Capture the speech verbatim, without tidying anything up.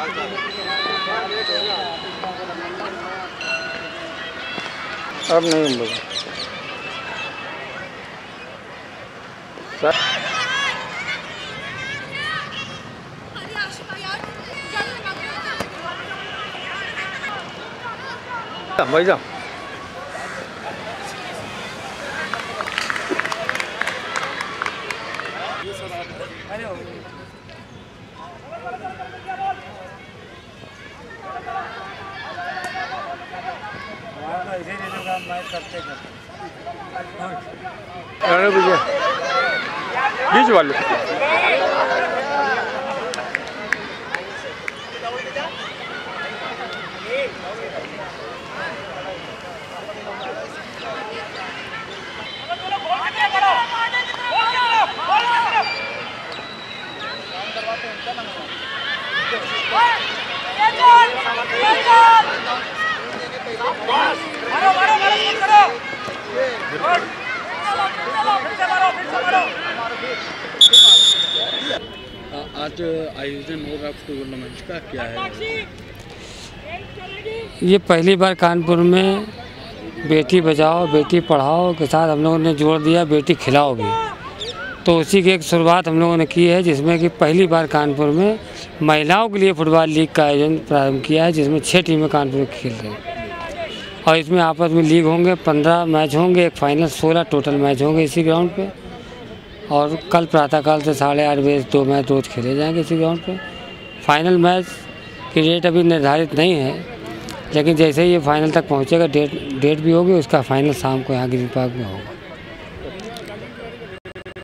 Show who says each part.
Speaker 1: अब नहीं बोलो भाई जाओ। अरे भैया बीच वाले आज आयोजन होगा टूर्नामेंट का, क्या है?
Speaker 2: ये पहली बार कानपुर में बेटी बचाओ बेटी पढ़ाओ के साथ हम लोगों ने जोड़ दिया बेटी खिलाओ भी, तो उसी की एक शुरुआत हम लोगों ने की है, जिसमें कि पहली बार कानपुर में महिलाओं के लिए फुटबॉल लीग का आयोजन प्रारंभ किया है, जिसमें छः टीमें कानपुर में खेल रही हैं और इसमें आपस में लीग होंगे, पंद्रह मैच होंगे, एक फाइनल, सोलह टोटल मैच होंगे इसी ग्राउंड पे। और कल प्रातःकाल से साढ़े आठ बजे दो मैच रोज खेले जाएंगे इसी ग्राउंड पे। फाइनल मैच की डेट अभी निर्धारित नहीं है, लेकिन जैसे ही ये फाइनल तक पहुँचेगा डेट डेट भी होगी, उसका फाइनल शाम को यहाँ ग्रीन पार्क में होगा।